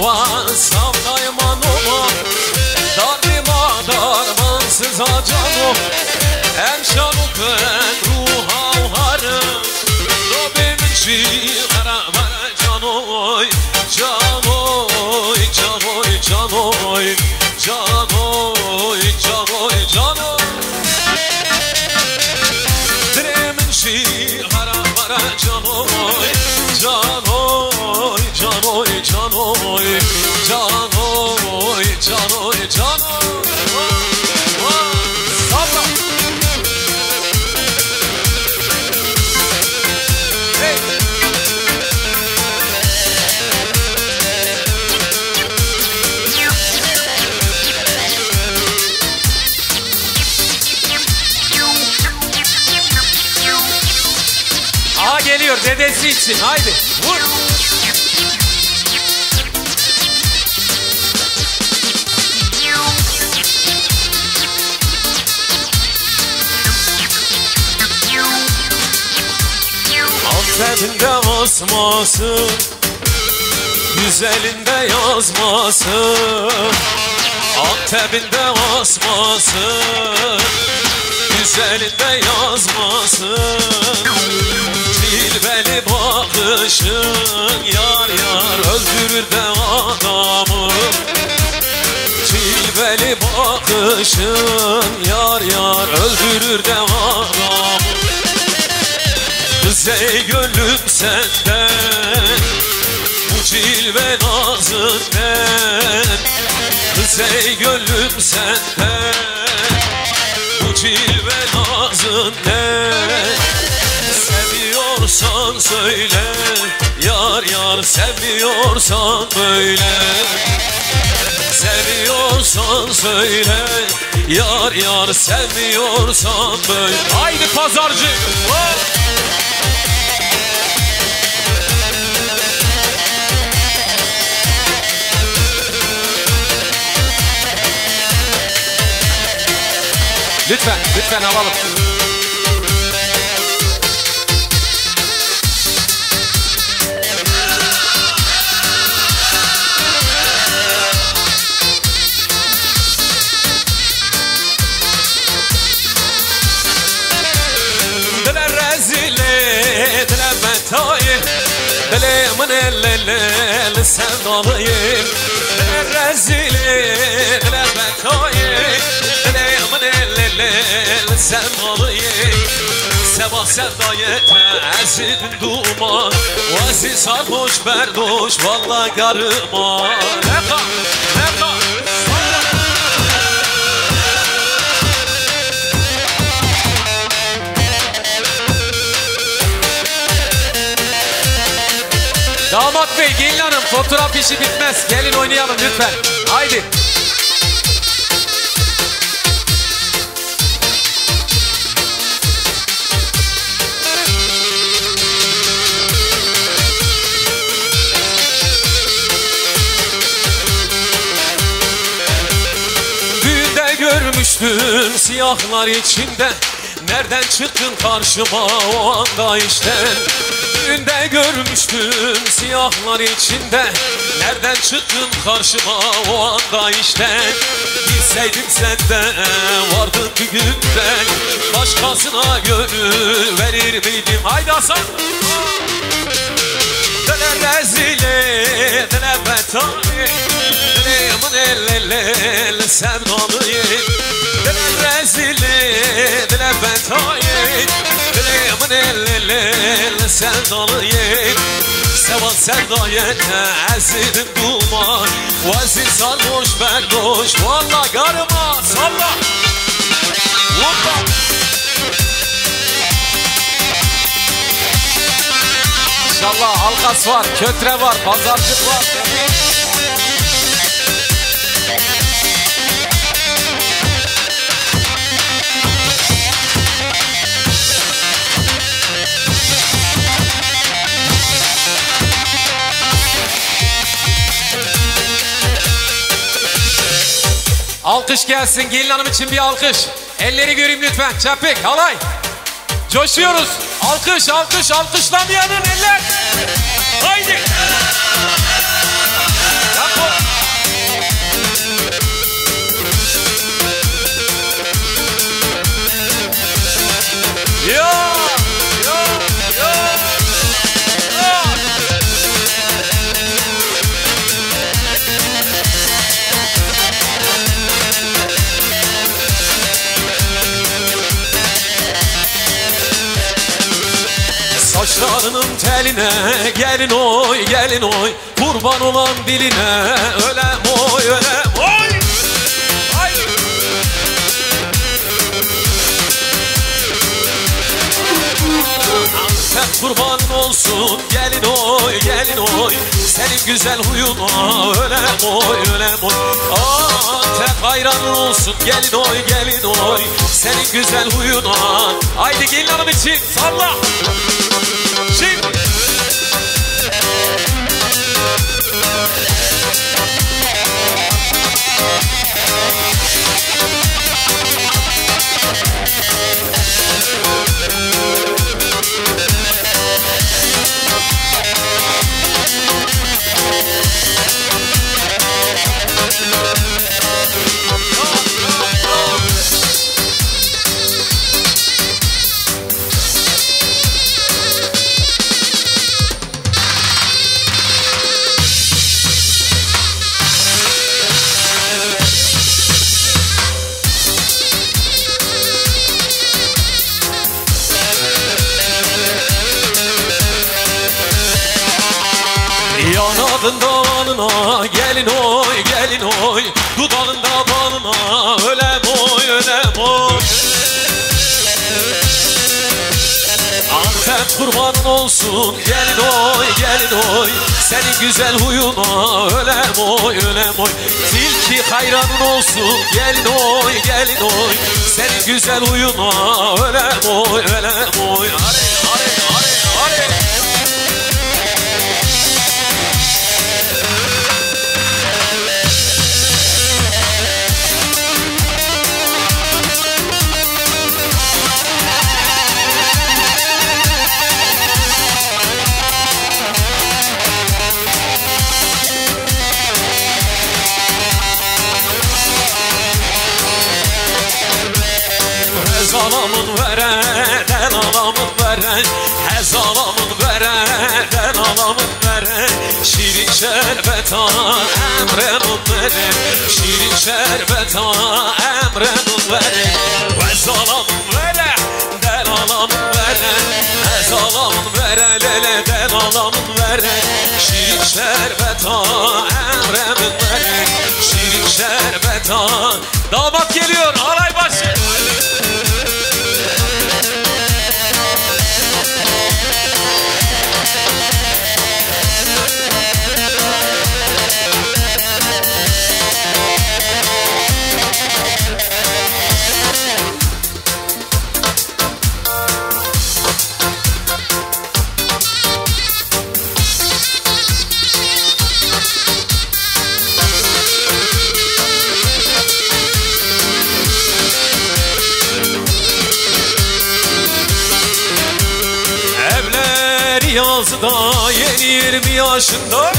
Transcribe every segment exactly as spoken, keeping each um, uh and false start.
Manova, savdayım Manova, darlima darmansız acanım, hem şanuk ben ruha uharım, Rabbimin şiğara ver canoy, canoy, canoy, canoy, canoy, canoy, canoy. Diremin şiğara ver canoy, canoy, canoy, canoy, canoy, canoy, canoy. Sabra. Hey. Aha geliyor dedesi için, haydi vur. Antep'inde asması, güzelinde yazması, Antep'inde asması, güzelinde yazması, cilveli bakışın yar yar öldürür de adamı, cilveli bakışın yar yar öldürür de adamı. Kız ey gönlüm senden, bu cilve nazından, kız ey gönlüm senden, bu cilve nazından. Seviyorsan söyle, yar yar seviyorsan böyle, seviyorsan söyle, yar yar seviyorsan böyle. Haydi pazarcı. Oh! Lütfen, lütfen alalım. Dile rezile, dile betayim, dile mınellele sevdalıyım. Dile rezile, dile betayim, dile mınellele sevdalıyım. Sabah sevdaya ezidin duman, vazi sarhoş berdoş vallahi karıma. Leka, leka. Damat bey, gelin hanım, fotoğraf işi bitmez. Gelin oynayalım lütfen. Haydi. Düğünde görmüştüm siyahlar içinde, nereden çıktın karşıma o anda işten. Düğünde görmüştüm siyahlar içinde, nereden çıktın karşıma o anda işten. Bilseydim sende vardın bir günden, başkasına gönül verir miydim? Haydi Hasan. Dile rezile, dile betani, dile mınellele sevdalıyım. Dile rezile, dile betani, dile mınellele sevdalıyım. Seval sevdaya ezidin duman, vazi sarhoş berdoş valla karıma. Salla. Hoppa. İnşallah halkas var, kötre var, pazarcık var. Alkış gelsin, gelin hanım için bir alkış. Elleri göreyim lütfen, çapik, halay. Coşuyoruz, alkış, alkış, alkışlamayanın eller. Haydi. Yapma. Saçlarının teline gelin oy gelin oy, kurban olan diline ölem oy ölem oy. Ay. Antep kurbanın olsun gelin oy gelin oy, senin güzel huyuna ölem oy ölem oy. Antep hayranın olsun gelin oy gelin oy, senin güzel huyuna. Haydi gelin hanım için salla. Şimdi yanadında balına gelin oy gelin oy, dudağında balına ölem oy ölem oy. Antep kurbanın olsun gelin oy gelin oy, senin güzel huyuna ölem oy ölem oy. Tilki hayranın olsun gelin oy gelin oy, senin güzel huyuna ölem oy ölem oy. Hadi hadi hadi hadi. Hezalamın vereden alamın veren, hezalamın vereden alamın veren, şirin şerbeta emrenin veren, şirin şerbeta emrenin veren. Hezalamın vereden alamın veren, hezalamın vereleleden alamın veren, şirin şerbeta emrenin veren, şirin şerbeta. Damat geliyor, alay başı. Yazda yeni yirmi yaşında,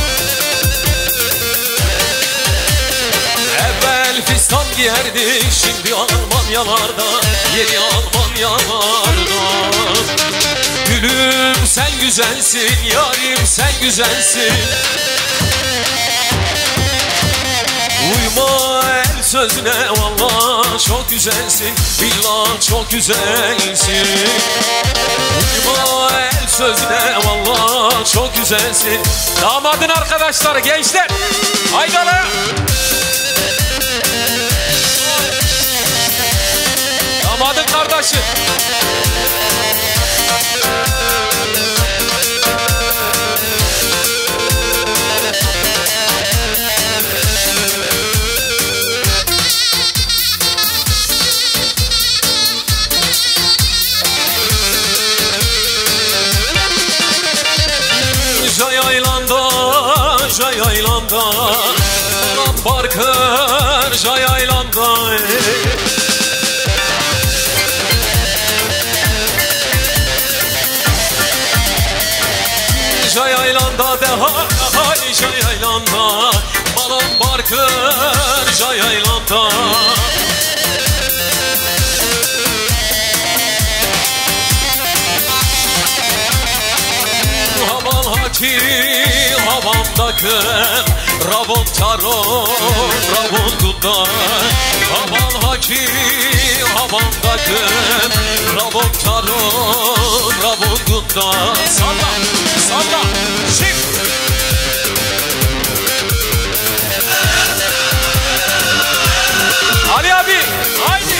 evvel fistan giyerdi şimdi Almanyalarda, yeni Almanyalarda. Gülüm sen güzelsin, yarim sen güzelsin, uyma el sözüne vallahi çok güzelsin, billah çok güzelsin. Uyma el sözüne vallahi çok güzelsin. Damadın arkadaşları gençler, haydi ala. Damadın kardeşi. Jayaylanda, jayaylanda, Barkır jayaylanda. Jayaylanda de hay jayaylanda, Balam Barkır jayaylanda. Havan haki havamda takım Rabon taron, rabon dudan Aman hakim, aman takım Rabon taron, rabon dudan Salla, salla, çift Ali abi, haydi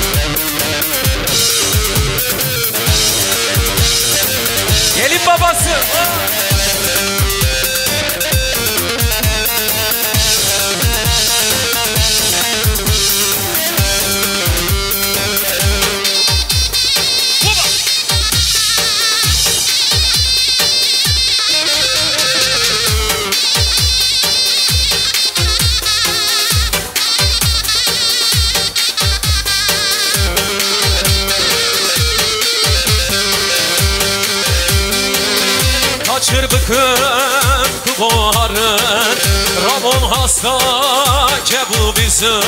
gelin babası Çırpıkın kubarın Ramon hasta ke bu bizim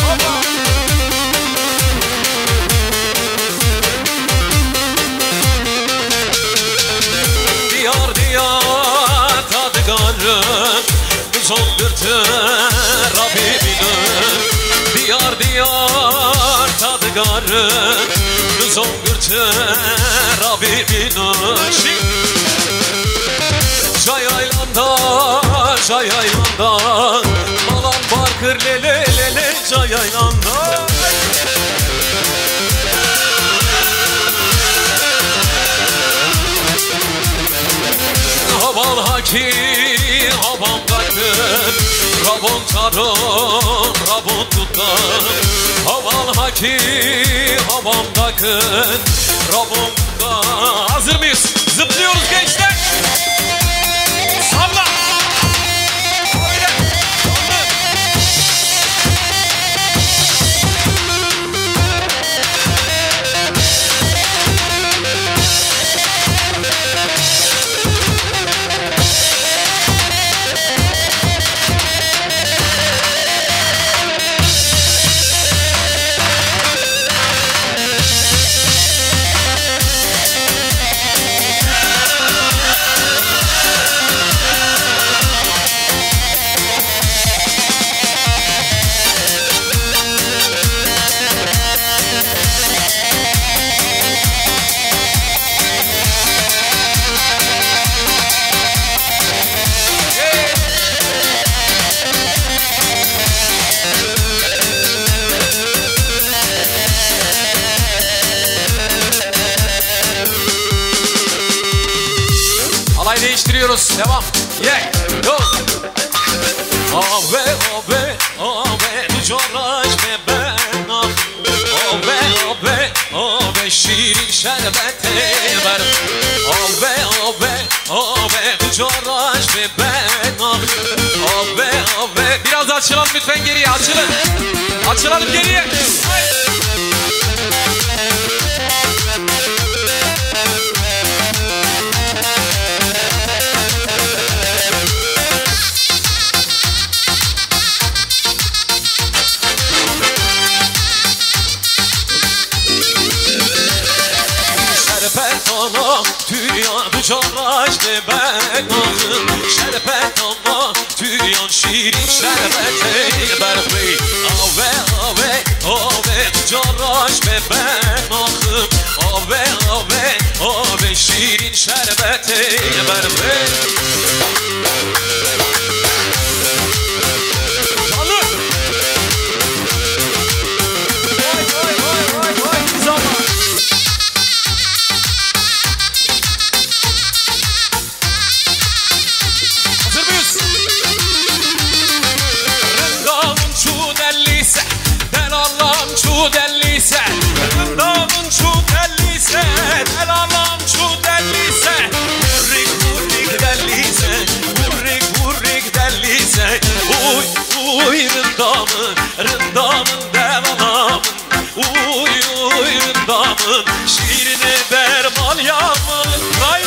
Diyar diyar tadıgarın Zongırtı Rabbiminin Diyar diyar tadıgarın Zongırtı Rabbiminin Çay aylanda, çay aylanda Malan bakır lele lele çay aylanda Havan hakim, havan bakır Rabon taron, rabon tutan Havan hakim, havan bakır Rabon tutan Hazır mıyız? Zıplıyoruz gençler Salla! Öyle! Salla! Değiştiriyoruz. Devam. Yeah. Go. Ave ave ave coraş beben Ave ave ave şirin şerbete ver Ave ave ave coraş beben Ave ave biraz açılalım lütfen geriye açılın. Açılalım geriye. Tüyan coraş beben Şerbet Allah Tüyan şirin şerbete berfi Ave ave ave coraş beben Ave ave ave şirin şerbete berfi Dellise, rındamın şu dellise, el alam şu dellise, vurrik vurrik dellise, vurrik vurrik dellise, uy uy rındamın, rındamın del alamın, uy uy rındamın, şiirini derman yağmın, vay.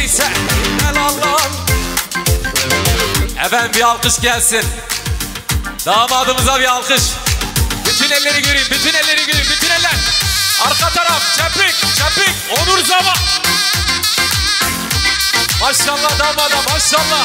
neyse. El Allah'ım. Efendim bir alkış gelsin. Damadımıza bir alkış. Bütün elleri göreyim, bütün elleri göreyim, bütün eller. Arka taraf, çepik, çepik, Onur Zama. Maşallah damada, maşallah.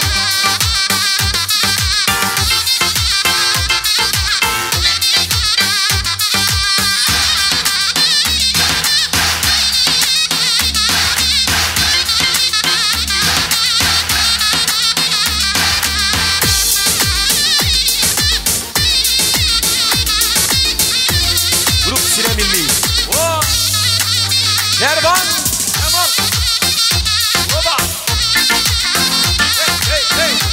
Nervan, Kemal, Baba. Hey, hey, hey.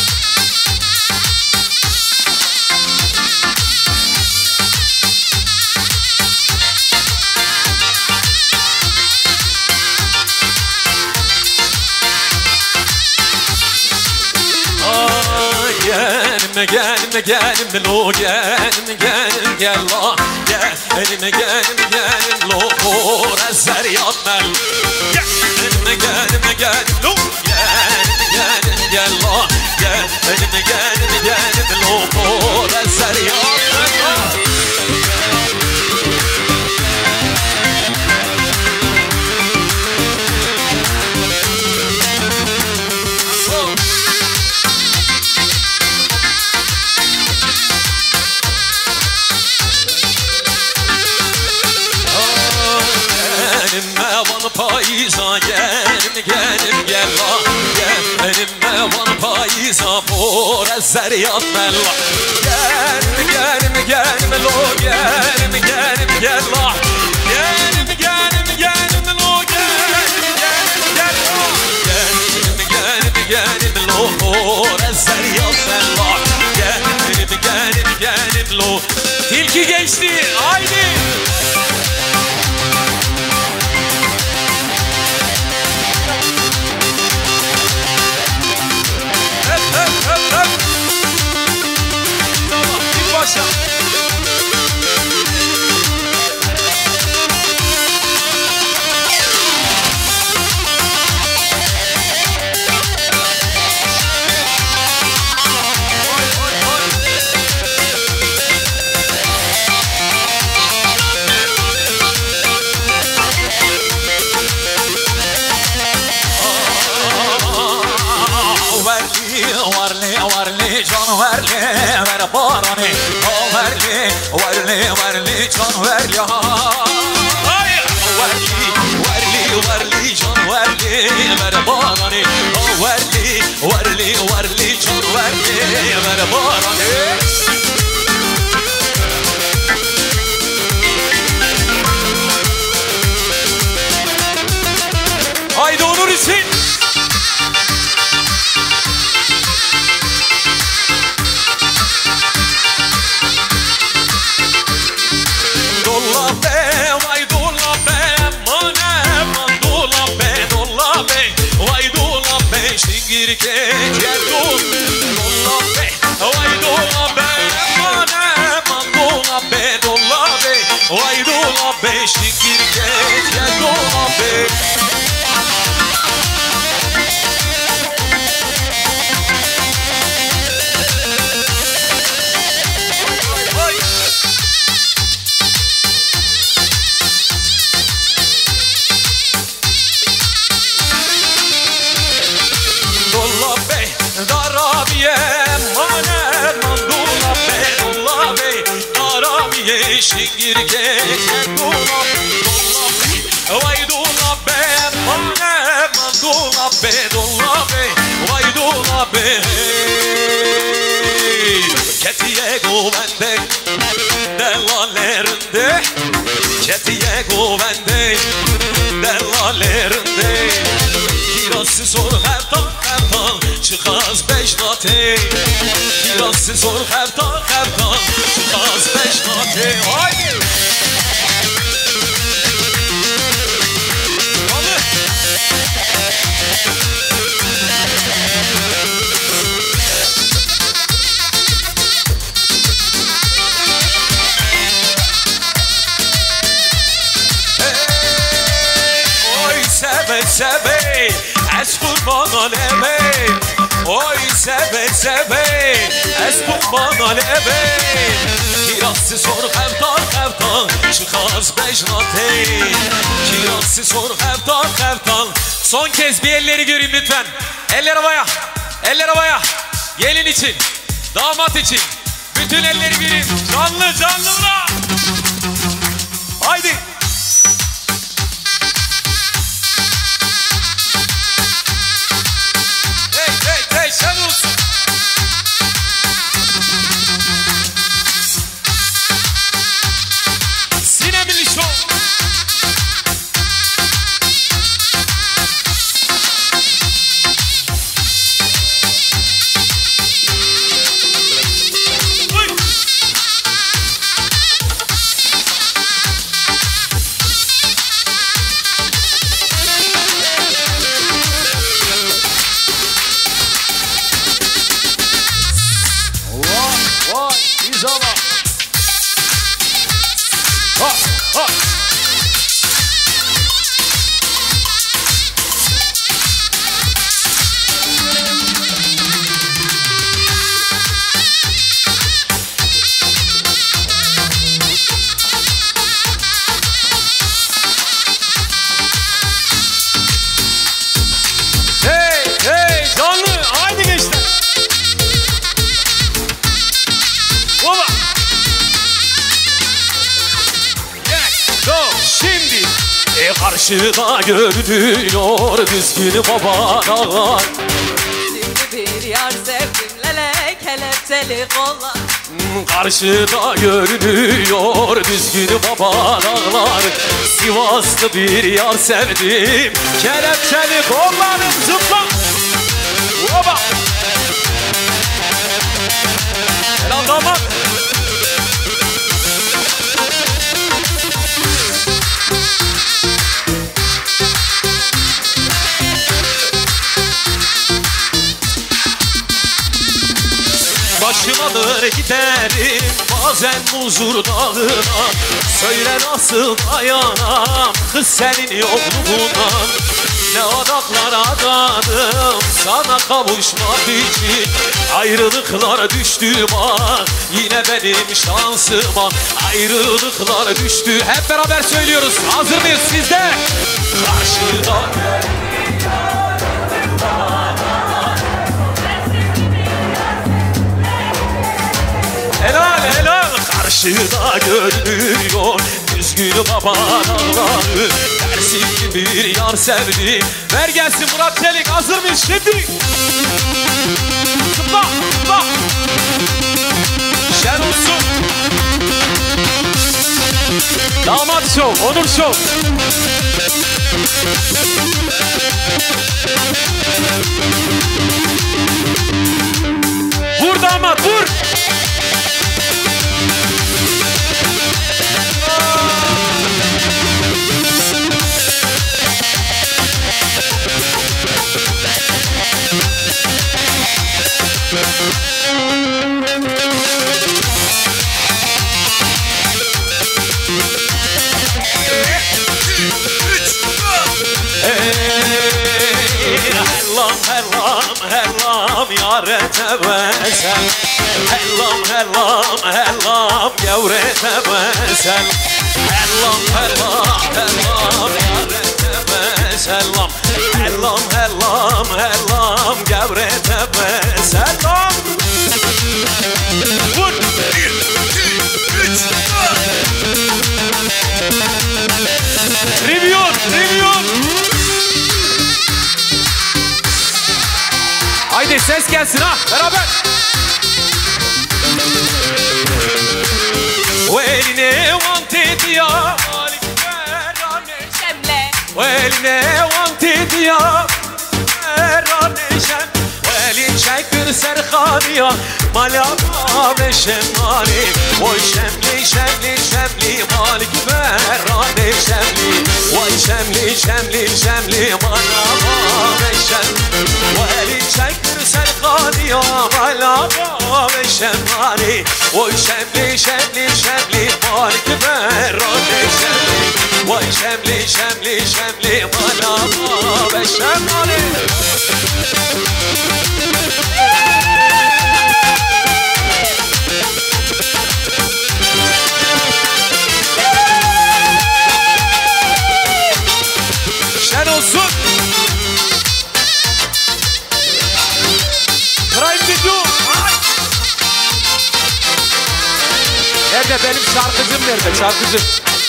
Ay, gelme, gelme, gelme, lo, gelme, gelme, gel la, gelme, gelme, gelme, lo, por eser yapmel. Gelme, gelme, gelme, lo, gelme, gelme, gel la, gelme, gelme, gelme, lo, por eser yapmel. Payiza gelin gelin gel la, gel benimle van payiza por eser yapmel la. Gelin gelin gelin lo, gelin gelin gel la, gelin gelin gelin lo, gelin gelin gel la, gelin gelin gelin lo, por eser yapmel la, gelin gelin gelin lo. Tilki geçti, haydi. Başla. Varli, varli, can verli, ver barani. Varli, varli, varli, can verli. Varli, varli, varli, can verli, ver barani. Varli, varli, varli, can verli, ver barani. Haydi Onur için. Şingirke geldum dolla be, vay dolla be, mane man dolla be, dolla be, vay dolla be, şingirke geldum be. Şingirke dolla be, vay dolla be, mane man dolla be, dolla be, vay dolla be. Ketiye govende delalerinde, ketiye govende delalerinde. Kirası zor her tan her tan, çıkaz beş nate. Kirası zor her tan her tan, çıkaz beş nate. Haydi. Hey, oy sebe sebe, esku سبه سبه اسبوع bana lebe Kirası sor hevdan hevdan çıkaz bejnate Kirası sor hevdan hevdan. Son kez bir elleri göreyim lütfen. Eller havaya, eller havaya. Gelin için, damat için bütün elleri göreyim. Canlı canlı bırak. Haydi. Hey hey hey sen olsun. Sinemili Show. Karşıda görünüyor düzgün babalar. Şimdi bir yar sevdim lele kelepçeli kollar. Karşıda görünüyor düzgün babalar. Sivaslı bir yar sevdim kelepçeli kollarım zıpla. Oba. Helal damat. Başımadır giderim bazen huzur dağına. Söyle nasıl dayanam kız senin yokluğundan. Ne adaklar adadım sana kavuşmak için. Ayrılıklar düştü bak yine benim şansıma. Ayrılıklar düştü. Hep beraber söylüyoruz. Hazır mıyız sizde? Karşıda helal helal. Karşıda görünüyor düzgün babalar. Dersin bir yar sevdim. Ver gelsin Murat Çelik. Hazır mıyız şimdi? Zıpla zıpla. Şen olsun. Damat Show, Onur Show. Vur damat vur. Hellam hellam hellam yâre tebessel. Hellam hellam hellam yavre tebessel. Hellam hellam hellam yâre tebessel. Hellam hellam hellam yavre tebessel. Vur. Bir, iki, üç, Rivyon, Rivyon. Haydi ses gelsin ha, beraber. Veline wanted ya Malik Ferane Şemle Veline wanted ya Ferane şem Velin şekir serkhaniya Malaka ve şemali Oy şemli şemli şemli Malik Ferane şemli Oy şemli şemli şemli Malaka ve şemli Velin şekir serkhaniya Malaka ve şemali Oy şemli şemli şemli Malik Ferane şemli Oy şemli şemli şemli Malaka ve şemali de benim şarkıcım nerede? Şarkıcım.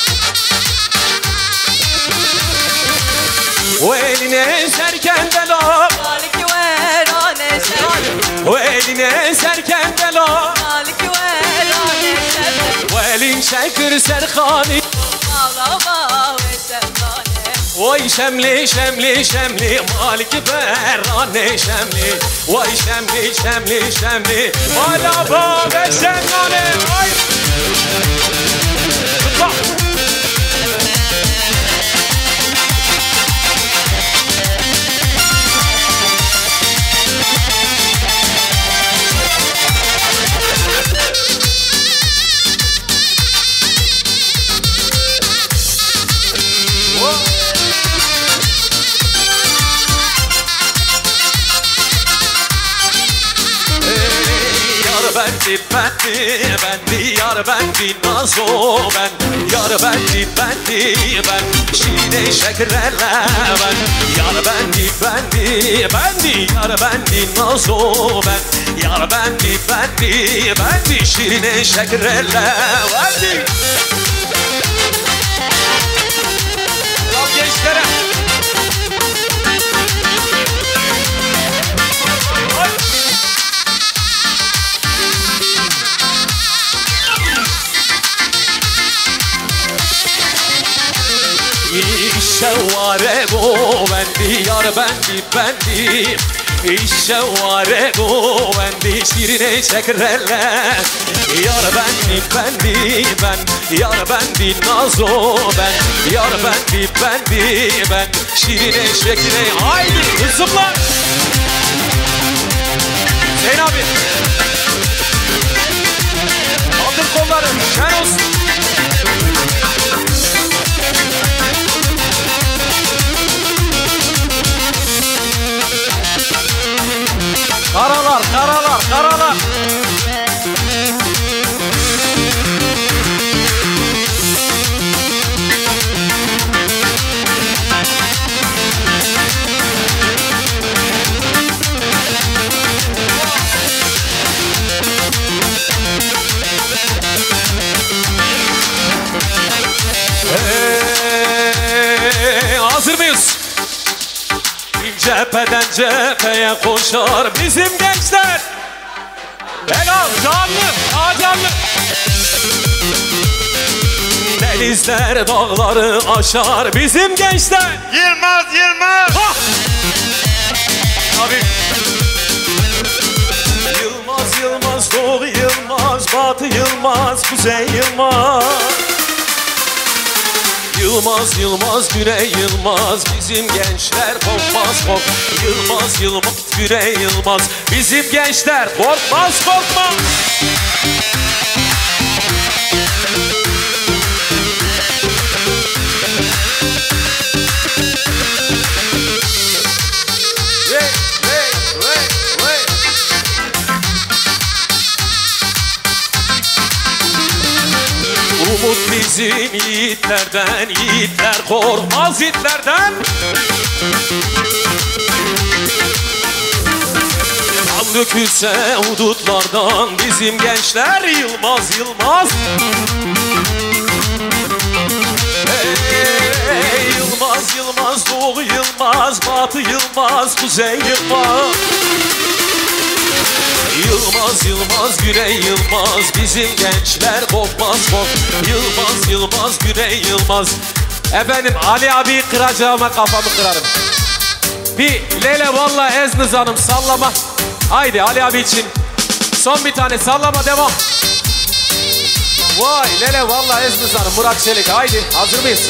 O eline serken bela مالك ويراني شبل O eline serken bela مالك ويراني شبل O elin şekir serkani ağlama ve şemdane Oy şemli şemli şemli Malik berrane şemli Oy şemli şemli şemli Malaba ve şemdane Oy Zıpla Bendi bendi bendi yar bendi nazo ben Yar bendi bendi ben şine şekerler ben Yar bendi bendi bendi yar bendi nazo ben Yar bendi bendi bendi şine şekerler bendi Lan gençlere İşşevare go bendi yar bendi bendi İşşevare go bendi şirine şekerler Yar bendi bendi ben Yar bendi nazo ben Yar bendi bendi ben şirine şekerler Haydi hızımlar Hüseyin abi Kaldır kolları şen olsun Karalar, karalar, karalar. Hey, hazır mıyız? Cepheden cepheye koşar bizim gençler. Helal canlı, ha canlı. Denizler dağları aşar bizim gençler. Yılmaz, Yılmaz. Ha! Abi. Yılmaz, Yılmaz, Doğu Yılmaz, Batı Yılmaz, Kuzey Yılmaz. Yılmaz, Yılmaz, Güney Yılmaz bizim gençler korkmaz kork. Yılmaz, Yılmaz, Güney Yılmaz bizim gençler korkmaz korkma. Hey, hey, hey, hey. Umut bizim yiğitlerden, yiğitler korkmaz yiğitlerden. Kan dökülse hudutlardan bizim gençler Yılmaz, Yılmaz. Hey, Yılmaz, Yılmaz, Doğu Yılmaz, Batı Yılmaz, Kuzey Yılmaz. Yılmaz, Yılmaz, Güney Yılmaz bizim gençler korkmaz kork. Yılmaz, Yılmaz, Güney Yılmaz. Efendim Ali abi kıracağıma kafamı kırarım. Bir Lele Valla Eznız Hanım sallama. Haydi Ali abi için son bir tane sallama devam. Vay Lele Valla Eznız Hanım Murat Çelik haydi hazır mıyız?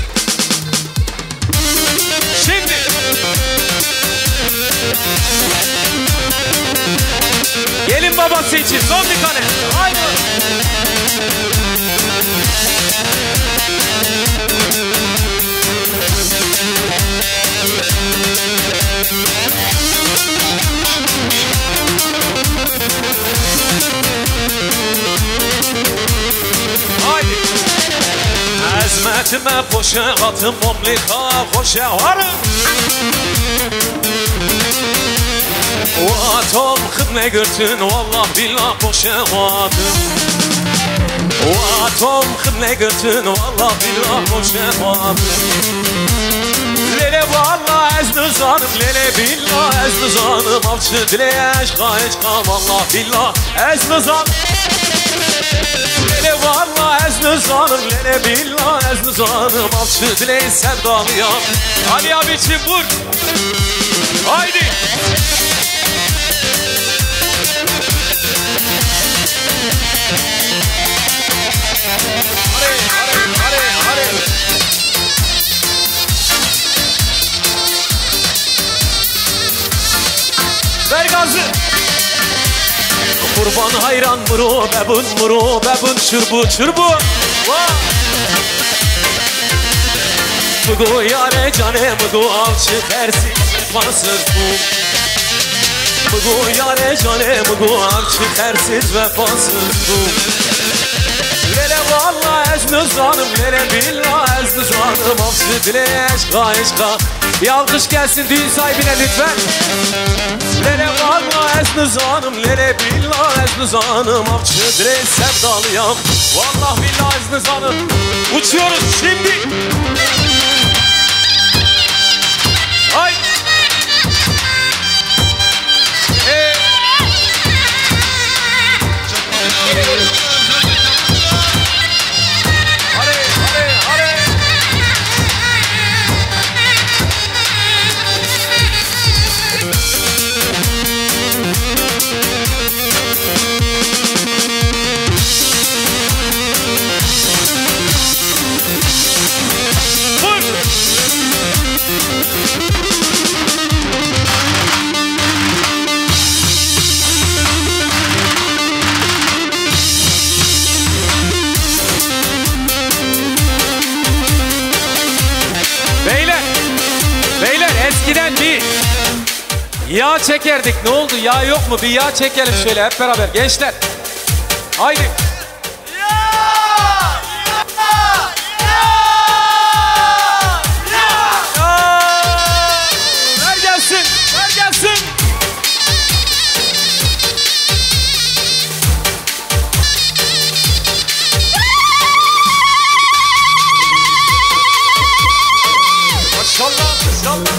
Şimdi gelin babası için son bir tane. Haydi. Haydi. Əzmətmə poşə atım omlika xoşə varım. O atom ne gördün vallah billah boşamadım. Vatom ne gördün vallah billah boşamadım. Lele vallah ezni zanım lele billah ezni zanım avçı dile aşka aşka vallah billah ezni zanım. Lele vallah ezni zanım lele billah ezni zanım avçı dile sevdalıyam. Ali abicim vur. Haydi. Hadi hadi hadi hadi. Ver gazı. Kurban hayran muru bebun muru bebun çırbu çırbu. Mugu yare cane mugu avçı tersi vefasız bu. Mugu yare cane mugu avçı tersiz vefasız bu. Lele valla ezni zanım lele billah ezni zanım avçı dile eşka eşka. Bir alkış gelsin düğün sahibine lütfen. Lele valla ezni zanım lele billah ezni zanım avçı dile sevdalıyam. Vallah billah ezni zanım. Uçuyoruz şimdi. Ay. Hey. Hadi hadi hadi. Beyler, beyler eskiden bir yağ çekerdik. Ne oldu? Yağ yok mu? Bir yağ çekelim şöyle hep beraber gençler. Haydi. Ver gelsin, ver gelsin. Maşallah, maşallah.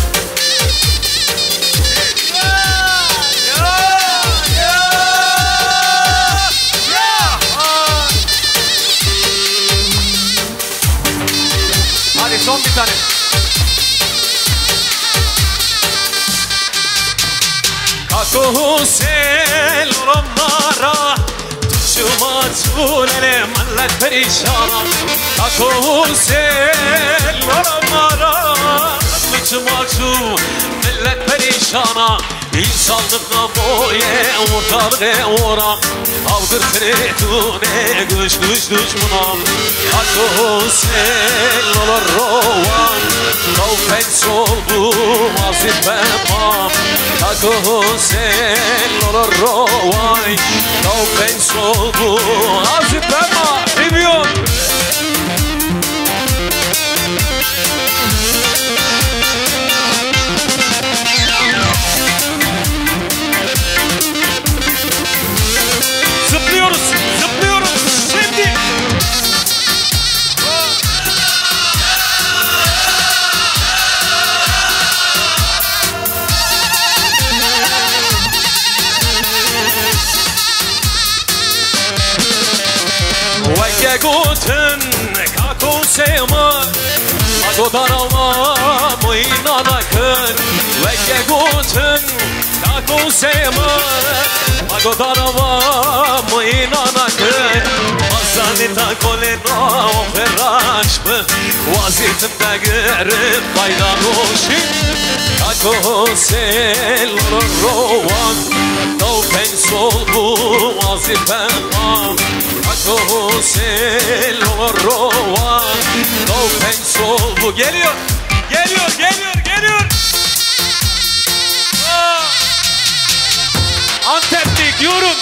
Hadi son bir tane. Kako sel oranlara Tuşuma çulele mallet perişana. Kako sel oranlara Tuşuma çulele perişana. İnsanlıkla boye ortalığı ora. Avdır tretune güç güç düşmuna. Kako sel olur rovan. Kavfen soldu vazifema. Kako sel olur rovan. Kavfen soldu vazifema. Bilmiyorum. Zıplıyoruz, zıplıyoruz şimdi. Vege guten kako sema Ago darama moina kın. Vege guten kako sema Ago darama moina kın. Azanita kolena oferaşmı Vaziyetimde görüp baydan hoşum. Kako sel rovan Tavpen sol bu vazifem. Kako sel rovan Tavpen sol bu. Geliyor, geliyor, geliyor, geliyor. Aa! Anteplik yorum.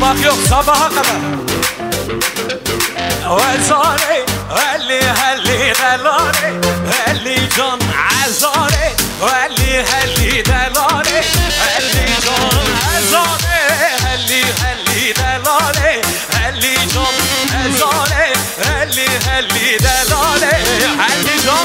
Uyumak yok sabaha kadar. Ezare, elli elli delare, elli can ezare, elli elli delare, elli can ezare, elli elli delare, elli can ezare, elli elli delare, elli can.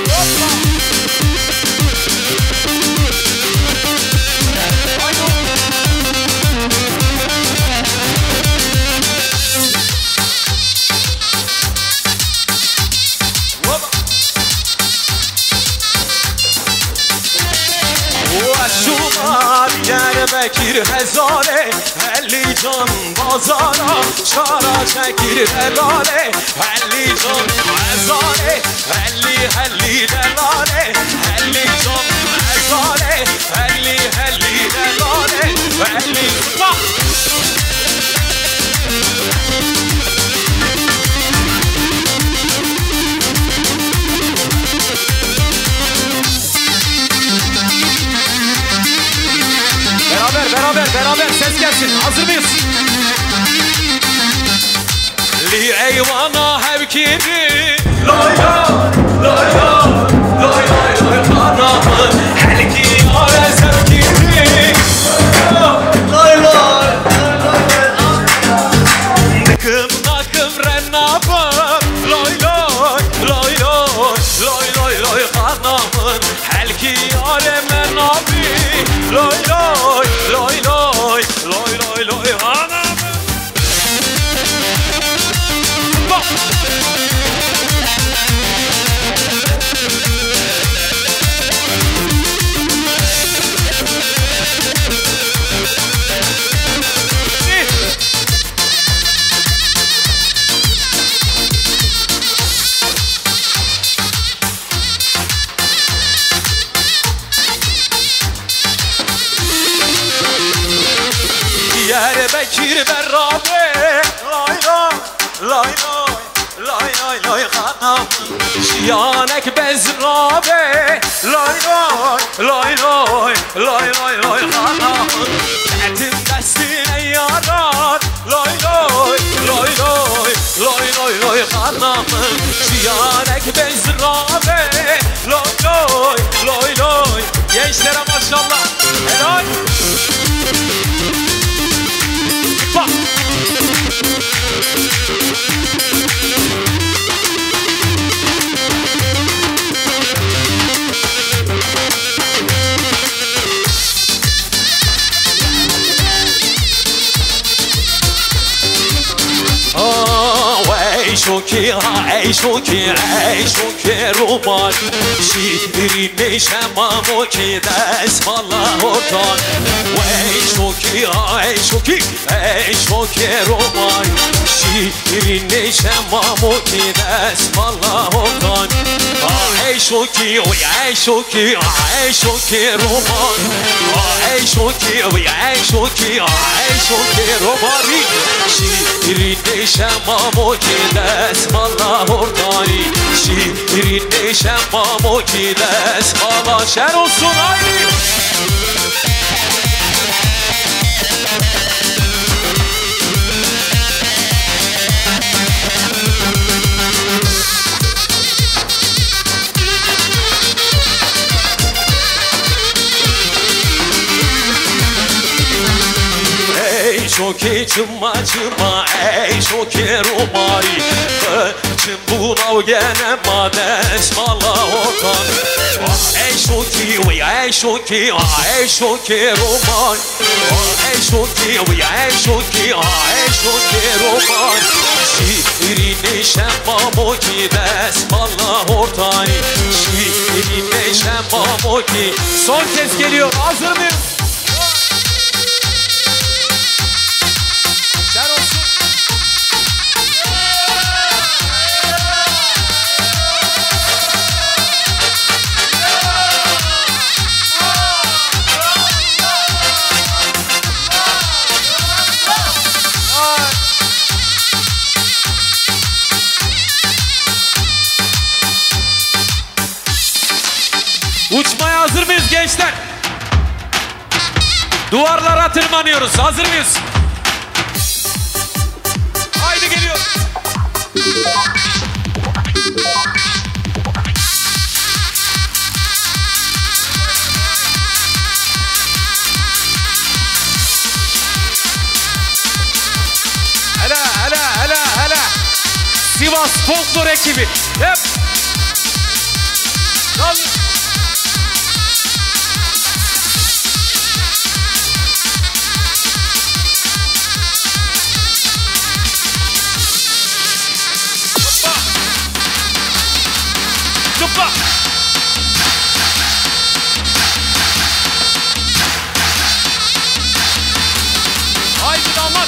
Şumar Diyarbakır hezare, elli can bazara, şara çekir helale, elli can hezare, elli elli delale, elli can hezare, elli elli delale, elli bak. Beraber, beraber, beraber ses gelsin. Hazır mıyız? Li eyvana hevkiri, loya, loya, loya, loya, anamın helki yâre sevkiri, loya, loya, nakım nakım rennabım, loy, loy, loy, loy, loy, loy, loy, anamın helki yâre menabi, loy, loy, loy, loy, loy, loy, loy, anamın. Bak. Diyarbakır beraber, lay lay, lay lay, lay lay lay hanımın şiyanek bezrabe, lay lay, lay lay, lay lay lay hanımın derdim destine yarar, lay lay, lay lay, lay lay lay hanımın şiyanek bezrabe, lay lay, lay lay. Gençlere maşallah, helal. Bak. Şoki ay şoki ay şoki roman şiirin şemam ki desmalla ortan ay şoki ay şoki ay şoki roman şiirin şemam ki desmalla ortan ay şoki ay şoki ay şoki roman ay şoki ay şoki ay şoki roman şiirin şemam ki desmalla ortani şiirin neşem mamo ki desmalla şer olsun haydi. Ey şoki çıma çıma ey şoki romari Kıçım bunav gene ma desmalla ortan Ey şoki ey şoki ey şoki romari Ey şoki ey şoki ey şoki romari Şiirin neşem mamo ki desmalla ortani Şiirin neşem mamo ki. Son kez geliyor, hazır mıyız? Uçmaya hazır mıyız gençler? Duvarlara tırmanıyoruz. Hazır mıyız? Hele hele hele hele. Sivas folklor ekibi. Hep. Lan. Zıpla. Haydi damat.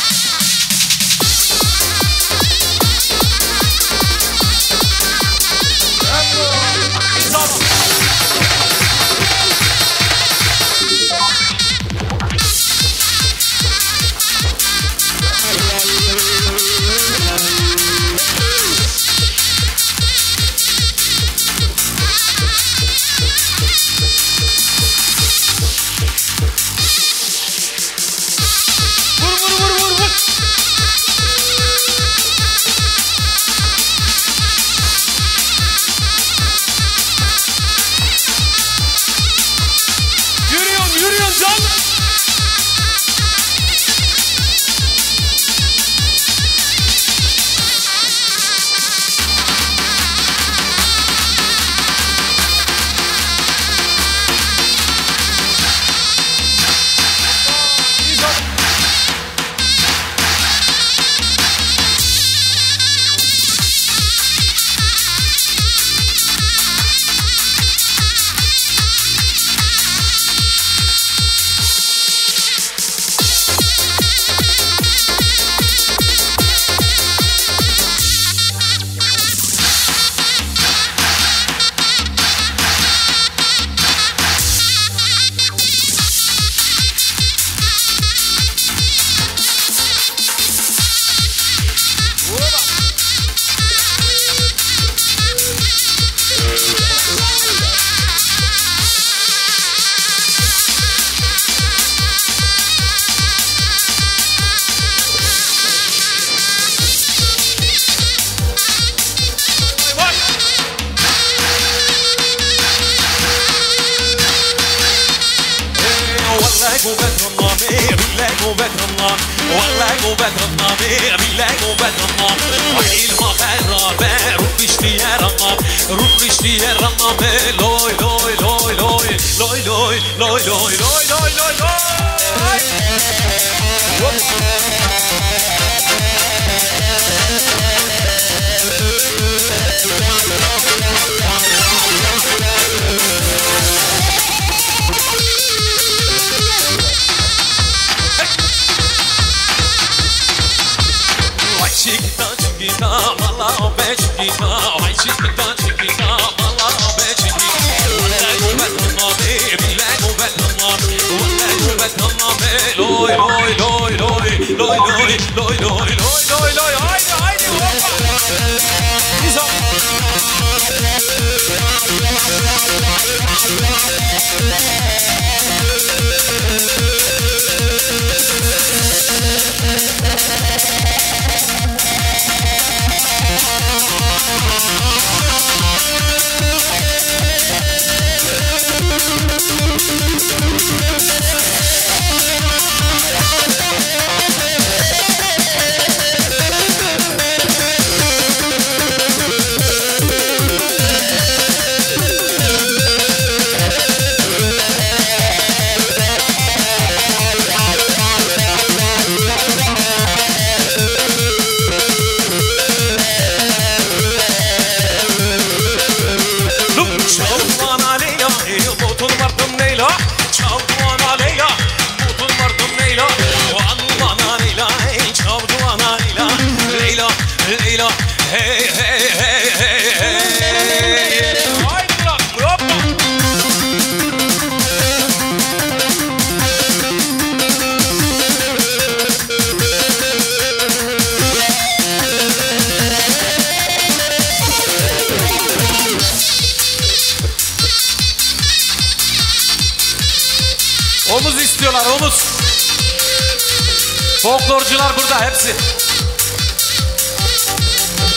Omuz istiyorlar, omuz. Folklorcular burada hepsi.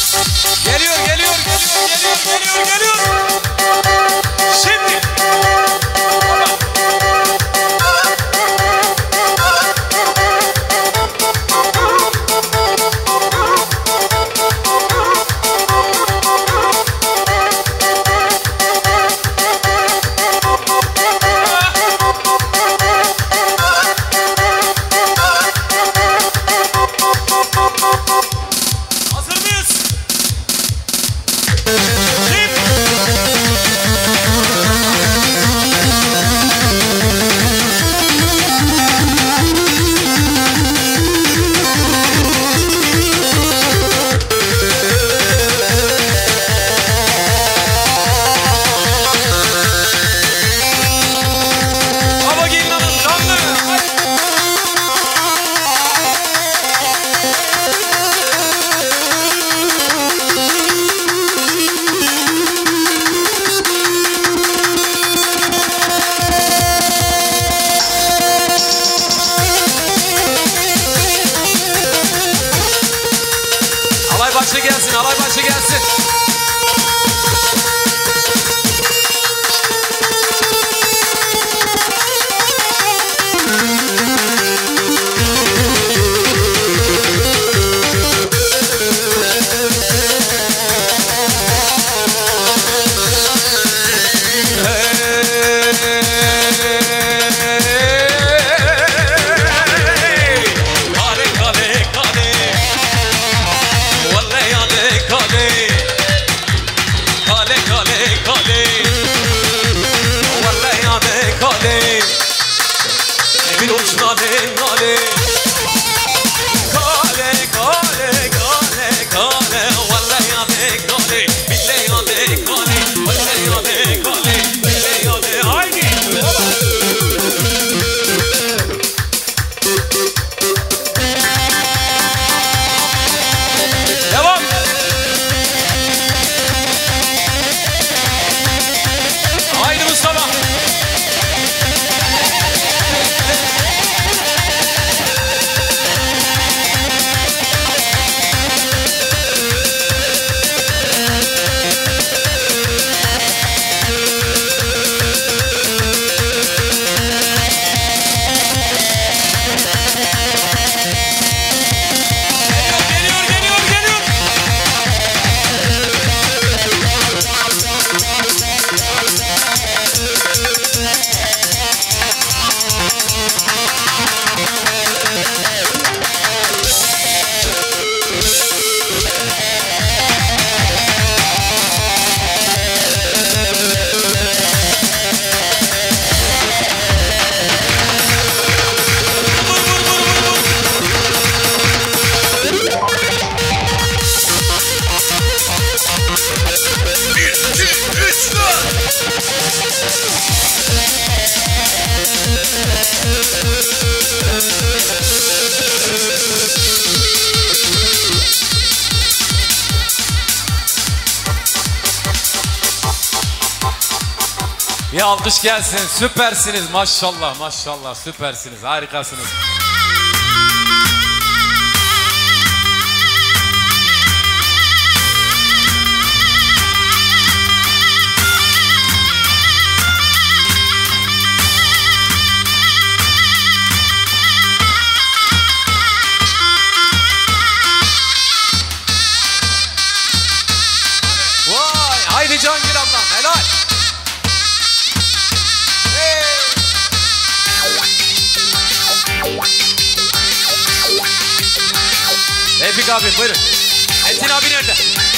Geliyor, geliyor, geliyor, geliyor, geliyor, geliyor. Şimdi. Başı gelsin, alay başı gelsin. Bir alkış gelsin. Süpersiniz maşallah maşallah, süpersiniz, harikasınız. Vay haydi Cangil ablam, helal. Efik abi buyurun. Metin abi nerede?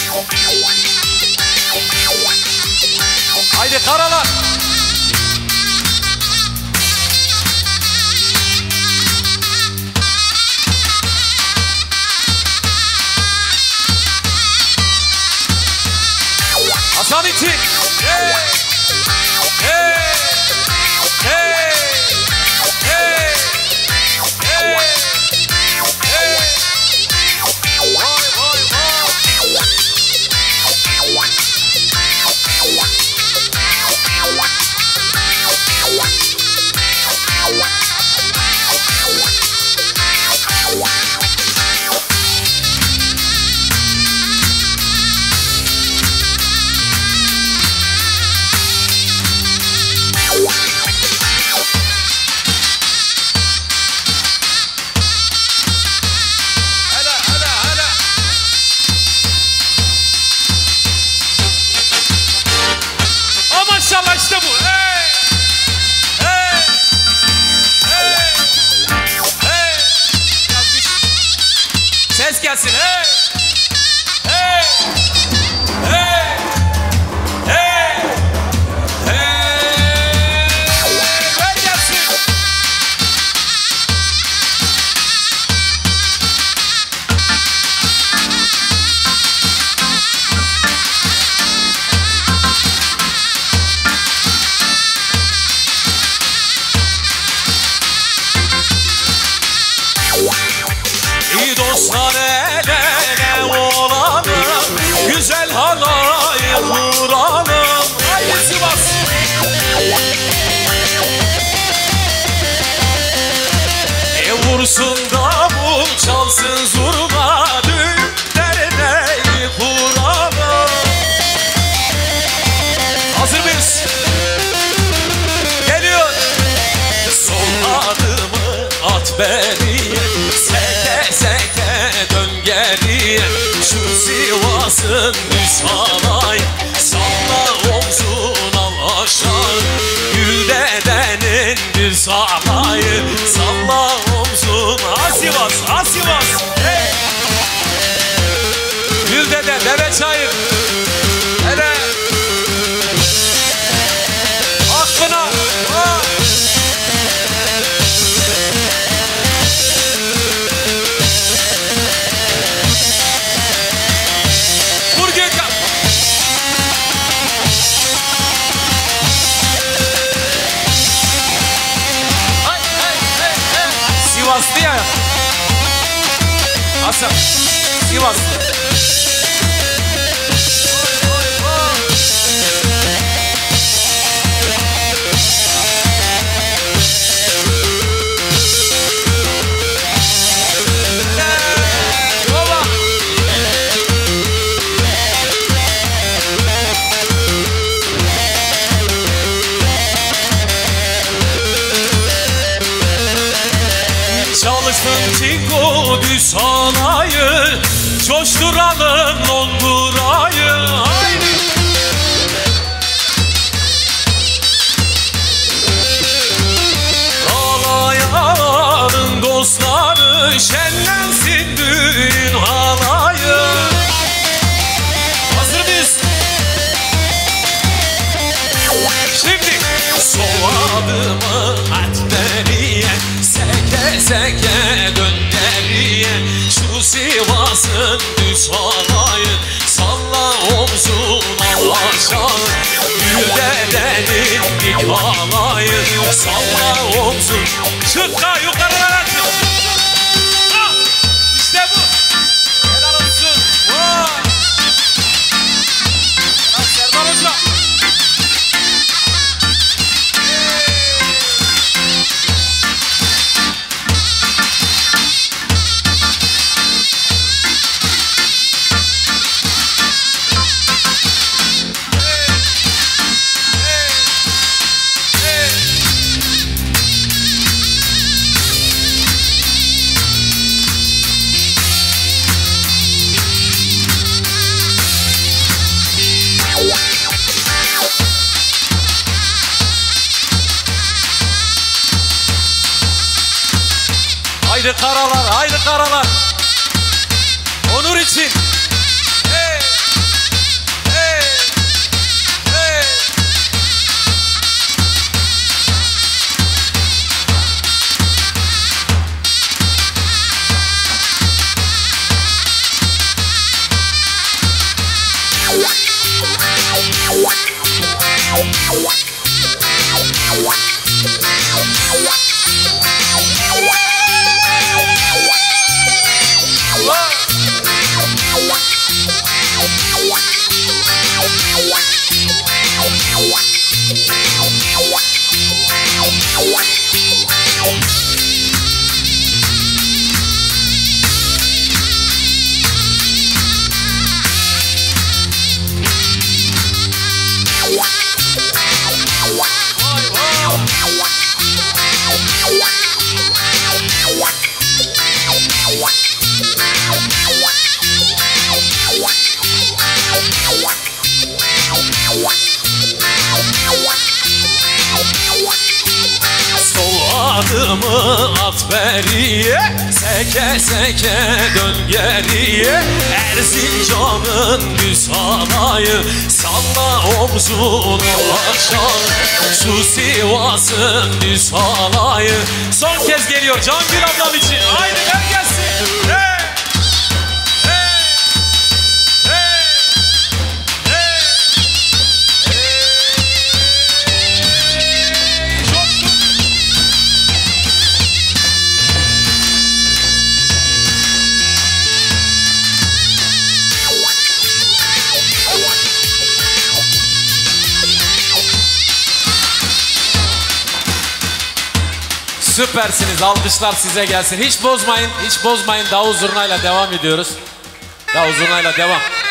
Haydi karalar. Hasan için. Hey. Hey. Hey. Hey. Hey. Hey. Vay vay vay. at beriye, seke seke dön geriye. Şu Sivas'ın düz halayı, salla omzun al aşağı. Güldedenin düz halayı, salla omzun. Ha Sivas, ha Sivas. Hey! Güldede, deve çayır. Hele. Aklına. Ha. Vur Gökhan. Hay, hay, hay, hay. Sivaslı ya. Hasan. Sivaslı. Çalışsın çinko düz halayı, coşturalım Londura'yı. Haydi. Ağlayanın dostları, şenlensin düğün halayı. Hazır mıyız? Şimdi sol adımı at beriye, seke seke dön geriye. Şu Sivas'ın düz halayı, salla omzun al aşağı. Güldedenin dik halayı, salla omzun. Çıkka yukarılara çık. Ah, İşte bu. Helal olsun. Vay. Lan Serdar Hoca. Haydi karalar, haydi karalar. Onur için. Hey, hey, hey. Adımı at beriye, seke seke dön geriye. Erzincan'ın düz halayı, salla omzunu aşağı. Şu Sivas'ın düz halayı. Son kez geliyor Cangül ablam için. Haydi ver gelsin. Hey! Süpersiniz, alkışlar size gelsin. Hiç bozmayın, hiç bozmayın. Davul zurnayla devam ediyoruz. Davul zurnayla devam.